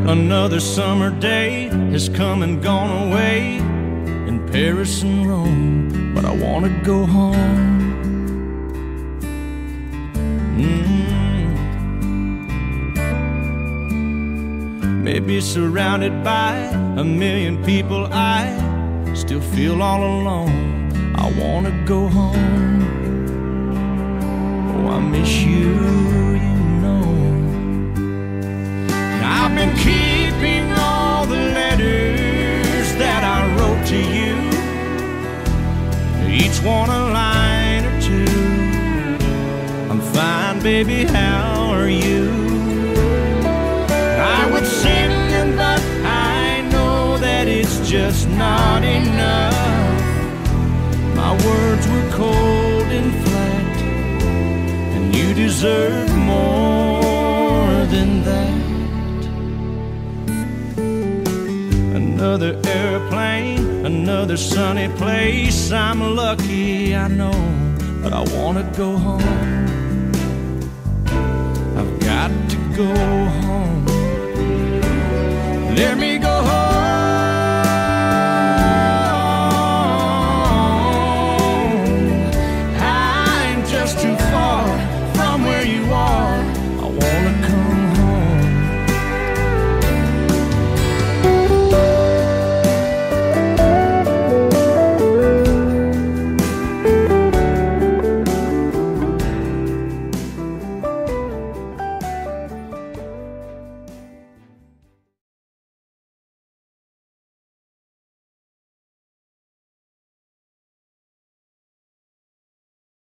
Another summer day has come and gone away in Paris and Rome, but I wanna go home. Maybe surrounded by a million people, I still feel all alone. I wanna go home. Oh, I miss you, you know. And I've been keeping all the letters that I wrote to you, each one a line or two. I'm fine, baby, how are you? I would sing them, but I know that it's just not enough. My words were cold and flat, and you deserve more than that. Another airplane, another sunny place. I'm lucky, I know, but I wanna go home. I've got to go home. Let me